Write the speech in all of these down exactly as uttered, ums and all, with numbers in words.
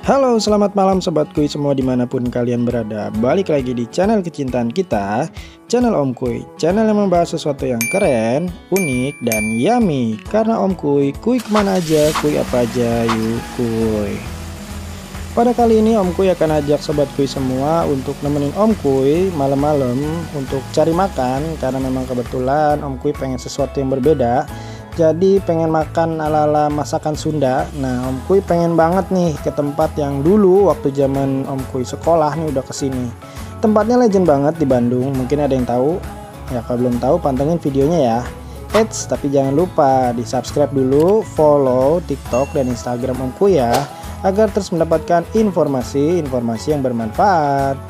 Halo, selamat malam Sobat Kuy semua dimanapun kalian berada. Balik lagi di channel kecintaan kita, channel Om Kuy. Channel yang membahas sesuatu yang keren, unik, dan yummy. Karena Om Kuy, kuy kemana aja, kuy apa aja, yuk kuy. Pada kali ini Om Kuy akan ajak Sobat Kuy semua untuk nemenin Om Kuy malam-malam untuk cari makan. Karena memang kebetulan Om Kuy pengen sesuatu yang berbeda. Jadi pengen makan ala-ala masakan Sunda. Nah Om Kuy pengen banget nih ke tempat yang dulu waktu zaman Om Kuy sekolah nih udah kesini. Tempatnya legend banget di Bandung. Mungkin ada yang tahu. Ya kalau belum tahu pantengin videonya ya. Eits, tapi jangan lupa di subscribe dulu, follow TikTok dan Instagram Om Kuy ya, agar terus mendapatkan informasi-informasi yang bermanfaat.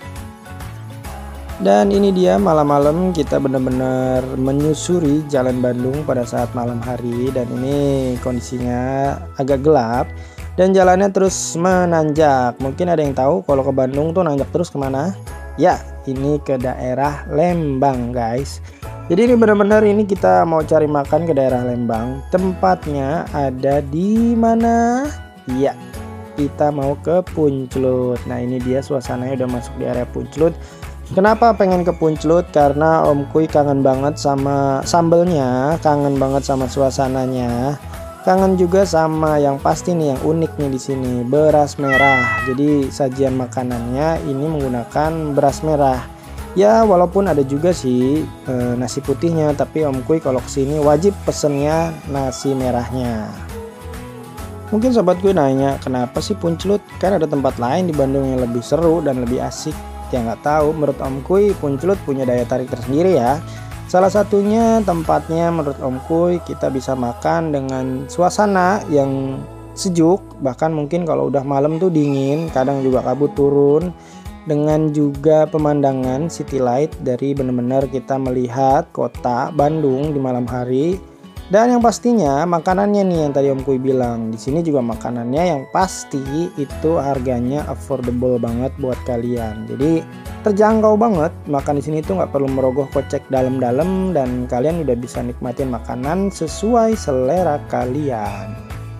Dan ini dia malam-malam kita benar-benar menyusuri jalan Bandung pada saat malam hari. Dan ini kondisinya agak gelap dan jalannya terus menanjak. Mungkin ada yang tahu kalau ke Bandung tuh nanjak terus kemana? Ya, ini ke daerah Lembang guys. Jadi ini benar-benar ini kita mau cari makan ke daerah Lembang. Tempatnya ada di mana? Ya, kita mau ke Punclut. Nah ini dia suasananya udah masuk di area Punclut. Kenapa pengen ke Punclut? Karena Om Kuy kangen banget sama sambelnya, kangen banget sama suasananya, kangen juga sama yang pasti nih yang unik nih di sini, beras merah. Jadi sajian makanannya ini menggunakan beras merah. Ya walaupun ada juga sih e, nasi putihnya, tapi Om Kuy kalau kesini wajib pesennya nasi merahnya. Mungkin Sobat Kuy nanya, kenapa sih Punclut? Kan ada tempat lain di Bandung yang lebih seru dan lebih asik. Ya nggak tahu, menurut Om Kuy Punclut punya daya tarik tersendiri ya. Salah satunya tempatnya menurut Om Kuy kita bisa makan dengan suasana yang sejuk. Bahkan mungkin kalau udah malam tuh dingin, kadang juga kabut turun. Dengan juga pemandangan city light dari benar-benar kita melihat kota Bandung di malam hari. Dan yang pastinya makanannya nih yang tadi Om Kuy bilang, di sini juga makanannya yang pasti itu harganya affordable banget buat kalian. Jadi terjangkau banget, makan di sini tuh nggak perlu merogoh kocek dalam-dalam dan kalian udah bisa nikmatin makanan sesuai selera kalian.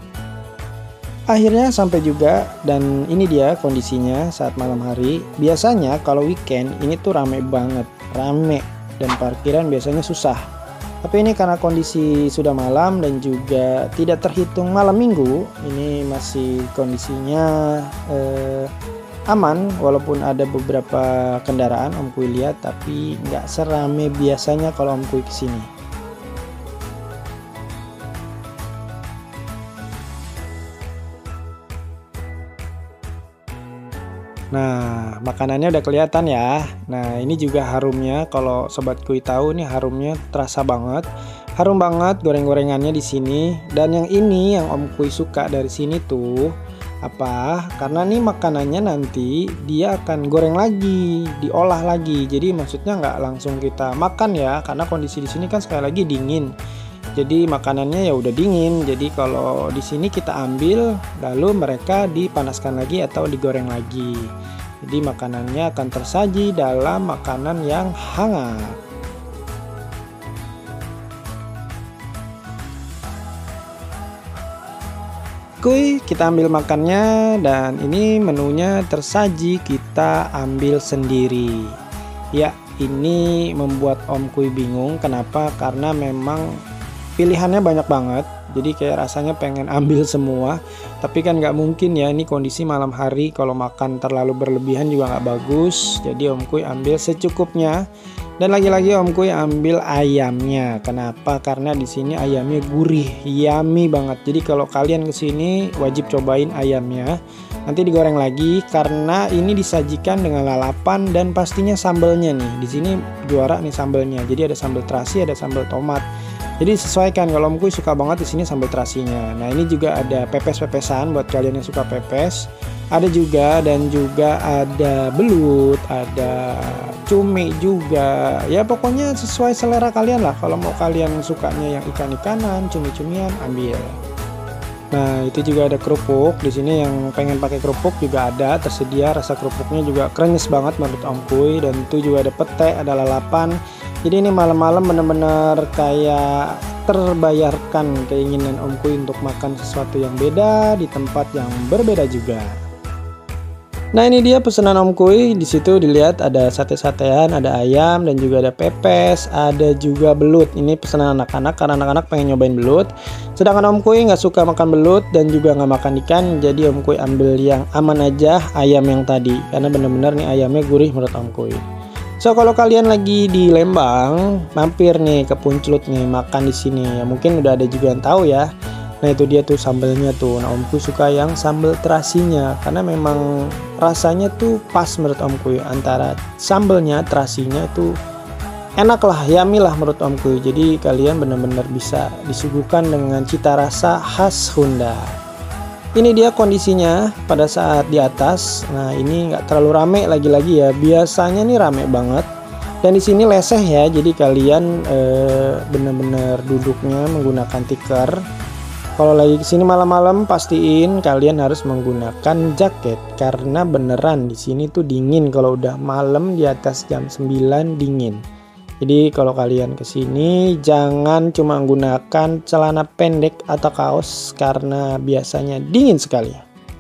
Akhirnya sampai juga dan ini dia kondisinya saat malam hari. Biasanya kalau weekend ini tuh rame banget, rame dan parkiran biasanya susah. Tapi ini karena kondisi sudah malam dan juga tidak terhitung malam minggu, ini masih kondisinya eh, aman walaupun ada beberapa kendaraan Om Kuy lihat, tapi nggak serame biasanya kalau Om Kuy kesini. Nah makanannya udah kelihatan ya. Nah ini juga harumnya, kalau Sobat Kuy tahu nih harumnya terasa banget, harum banget goreng-gorengannya di sini. Dan yang ini yang Om Kuy suka dari sini tuh apa? Karena nih makanannya nanti dia akan goreng lagi, diolah lagi. Jadi maksudnya nggak langsung kita makan ya, karena kondisi di sini kan sekali lagi dingin. Jadi makanannya ya udah dingin. Jadi kalau di sini kita ambil lalu mereka dipanaskan lagi atau digoreng lagi. Jadi makanannya akan tersaji dalam makanan yang hangat. Kuy kita ambil makannya dan ini menunya tersaji kita ambil sendiri. Ya ini membuat Om Kuy bingung. Kenapa? Karena memang pilihannya banyak banget, jadi kayak rasanya pengen ambil semua, tapi kan nggak mungkin ya, ini kondisi malam hari, kalau makan terlalu berlebihan juga nggak bagus. Jadi Om Kuy ambil secukupnya. Dan lagi-lagi Om Kuy ambil ayamnya. Kenapa? Karena di sini ayamnya gurih, yummy banget. Jadi kalau kalian kesini wajib cobain ayamnya. Nanti digoreng lagi karena ini disajikan dengan lalapan dan pastinya sambelnya nih. Di sini juara nih sambelnya. Jadi ada sambal terasi, ada sambal tomat. Jadi sesuaikan, kalau Om Kuy suka banget di sini sambal terasinya. Nah ini juga ada pepes-pepesan buat kalian yang suka pepes. Ada juga dan juga ada belut, ada cumi juga. Ya pokoknya sesuai selera kalian lah. Kalau mau kalian sukanya yang ikan-ikanan, cumi-cumian, ambil. Nah itu juga ada kerupuk. Di sini yang pengen pakai kerupuk juga ada tersedia. Rasa kerupuknya juga krenyes banget menurut Om Kuy. Dan itu juga ada pete, ada lalapan. Jadi ini malam-malam bener-bener kayak terbayarkan keinginan Om Kuy untuk makan sesuatu yang beda di tempat yang berbeda juga. Nah ini dia pesanan Om Kuy. Di situ dilihat ada sate-satean, ada ayam, dan juga ada pepes, ada juga belut. Ini pesanan anak-anak karena anak-anak pengen nyobain belut. Sedangkan Om Kuy nggak suka makan belut dan juga nggak makan ikan. Jadi Om Kuy ambil yang aman aja, ayam yang tadi. Karena bener-bener nih ayamnya gurih menurut Om Kuy. So kalau kalian lagi di Lembang, mampir nih ke Punclut nih makan di sini. Ya mungkin udah ada juga yang tahu ya. Nah itu dia tuh sambelnya tuh. Nah Om Kuy suka yang sambal terasinya karena memang rasanya tuh pas menurut Om Kuy. Antara sambelnya, terasinya tuh enak lah, yummy lah menurut Om Kuy. Jadi kalian benar-benar bisa disuguhkan dengan cita rasa khas Sunda. Ini dia kondisinya pada saat di atas. Nah ini nggak terlalu rame lagi-lagi ya. Biasanya nih rame banget. Dan di sini leseh ya. Jadi kalian eh, benar-benar duduknya menggunakan tikar. Kalau lagi kesini malam-malam pastiin kalian harus menggunakan jaket karena beneran di sini tuh dingin kalau udah malam di atas jam sembilan dingin. Jadi kalau kalian kesini jangan cuma menggunakan celana pendek atau kaos karena biasanya dingin sekali.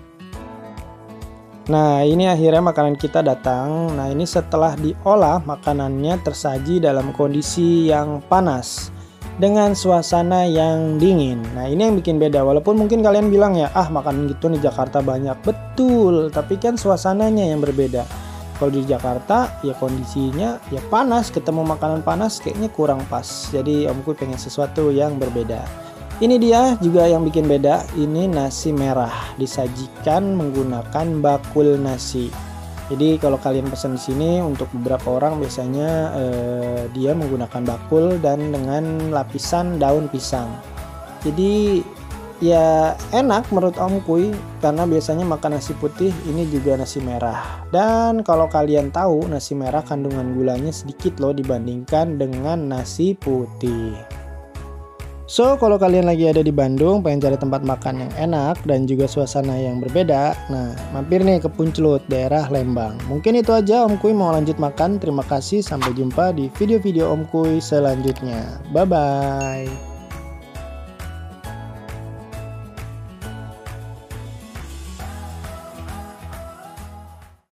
Nah ini akhirnya makanan kita datang. Nah ini setelah diolah makanannya tersaji dalam kondisi yang panas dengan suasana yang dingin. Nah ini yang bikin beda. Walaupun mungkin kalian bilang ya, ah makanan gitu di Jakarta banyak. Betul, tapi kan suasananya yang berbeda. Kalau di Jakarta ya kondisinya ya panas, ketemu makanan panas kayaknya kurang pas. Jadi Om Kuy pengen sesuatu yang berbeda. Ini dia juga yang bikin beda. Ini nasi merah disajikan menggunakan bakul nasi. Jadi kalau kalian pesan di sini untuk beberapa orang biasanya eh, dia menggunakan bakul dan dengan lapisan daun pisang. Jadi ya enak menurut Om Kuy karena biasanya makan nasi putih, ini juga nasi merah. Dan kalau kalian tahu nasi merah kandungan gulanya sedikit loh dibandingkan dengan nasi putih. So kalau kalian lagi ada di Bandung pengen cari tempat makan yang enak dan juga suasana yang berbeda, nah mampir nih ke Punclut daerah Lembang. Mungkin itu aja Om Kuy mau lanjut makan. Terima kasih, sampai jumpa di video-video Om Kuy selanjutnya. Bye bye.